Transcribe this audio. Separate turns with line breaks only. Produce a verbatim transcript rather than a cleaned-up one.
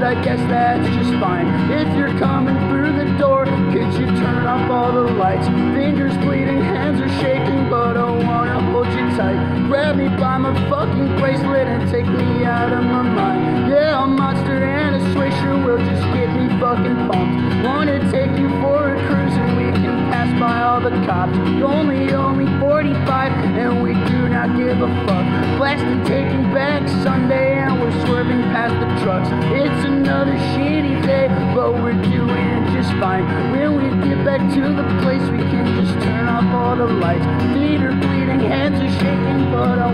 I guess that's just fine. If you're coming through the door, could you turn off all the lights? Fingers bleeding, hands are shaking, but I wanna hold you tight. Grab me by my fucking bracelet and take me out of my mind. Yeah, a monster and a swisher will just get me fucking pumped. Wanna take you for a cruise and we can pass by all the cops. You only owe me forty-five and we do not give a fuck. Blasting, taking back Sunday and we're swerving past the trucks. It's another shitty day, but we're doing just fine. When we get back to the place, we can just turn off all the lights. Feet are bleeding, hands are shaking, but